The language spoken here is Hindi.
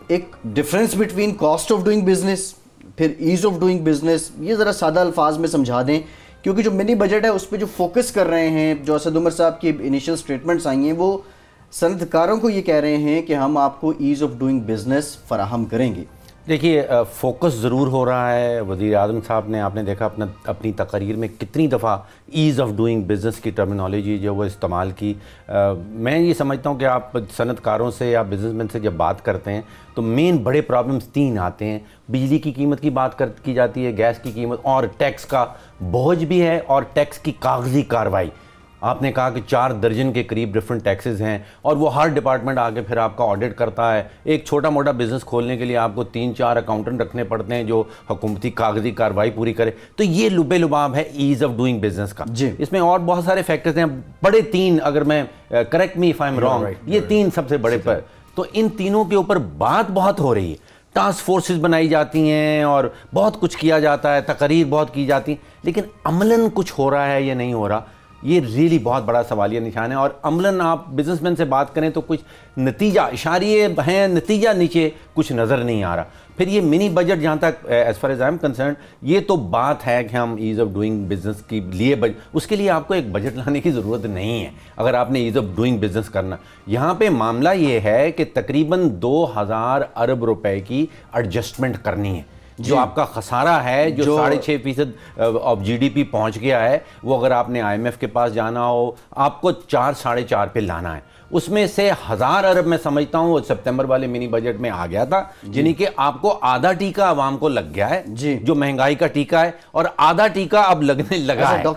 एक difference between cost of doing business फिर ईज ऑफ डूइंग बिजनेस, ये ज़रा सादा अल्फाज में समझा दें, क्योंकि जो मिनी बजट है उस पर जो फोकस कर रहे हैं, जो असद उमर साहब की इनिशियल स्टेटमेंट्स आई हैं, वो सनतकारों को ये कह रहे हैं कि हम आपको ईज़ ऑफ डूइंग बिजनेस फराहम करेंगे। देखिए, फोकस ज़रूर हो रहा है। वज़ीर आज़म साहब ने, आपने देखा अपनी तकरीर में कितनी दफ़ा ईज़ ऑफ डूइंग बिज़नेस की टर्मिनोलॉजी जो वो इस्तेमाल की। मैं ये समझता हूँ कि आप सनतकारों से या बिजनेसमैन से जब बात करते हैं तो मेन बड़े प्रॉब्लम्स 3 आते हैं। बिजली की कीमत की बात की जाती है, गैस की कीमत, और टैक्स का बोझ भी है, और टैक्स की कागजी कार्रवाई। आपने कहा कि 4 दर्जन के करीब डिफरेंट टैक्सेस हैं, और वो हर डिपार्टमेंट आके फिर आपका ऑडिट करता है। एक छोटा मोटा बिजनेस खोलने के लिए आपको 3-4 अकाउंटेंट रखने पड़ते हैं जो हुकूमती कागजी कार्रवाई पूरी करे। तो ये लुबे लुबाब है ईज़ ऑफ डूइंग बिजनेस का। इसमें और बहुत सारे फैक्टर्स हैं, बड़े 3, अगर मैं correct me if I am wrong, ये 3 सबसे बड़े पर। तो इन तीनों के ऊपर बात बहुत हो रही है, टास्क फोर्सेस बनाई जाती हैं और बहुत कुछ किया जाता है, तकरीर बहुत की जाती, लेकिन अमलन कुछ हो रहा है या नहीं हो रहा, ये रियली बहुत बड़ा सवालिया निशान है। और अमलन आप बिजनेसमैन से बात करें तो कुछ नतीजा, इशारे हैं, नतीजा नीचे कुछ नज़र नहीं आ रहा। फिर ये मिनी बजट, जहाँ तक as far as I am concerned, ये तो बात है कि हम ईज़ ऑफ डूइंग बिजनेस के लिए उसके लिए आपको एक बजट लाने की ज़रूरत नहीं है अगर आपने ईज़ ऑफ डूइंग बिजनेस करना। यहाँ पे मामला ये है कि तकरीबन 2000 अरब रुपए की एडजस्टमेंट करनी है। जो आपका खसारा है, जो 6.5% ऑफ जीडीपी पहुंच गया है, वो अगर आपने आईएमएफ के पास जाना हो, आपको 4-4.5 पे लाना है। उसमें से 1000 अरब मैं समझता हूँ वो सितंबर वाले मिनी बजट में आ गया था, यानी कि आपको आधा टीका आवाम को लग गया है, जो महंगाई का टीका है, और आधा टीका अब लगने लगा है।